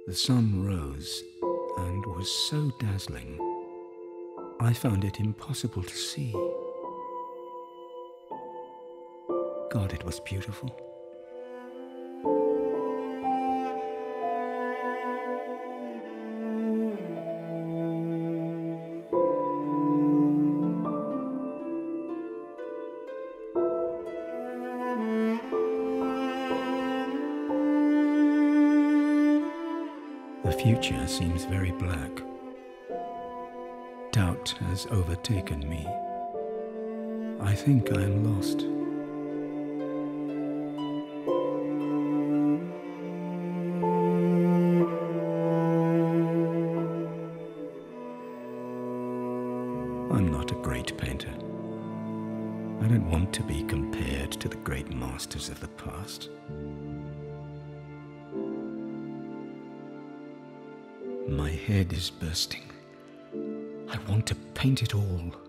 The sun rose and was so dazzling, I found it impossible to see. God, it was beautiful. The future seems very black. Doubt has overtaken me. I think I am lost. I'm not a great painter. I don't want to be compared to the great masters of the past. My head is bursting. I want to paint it all.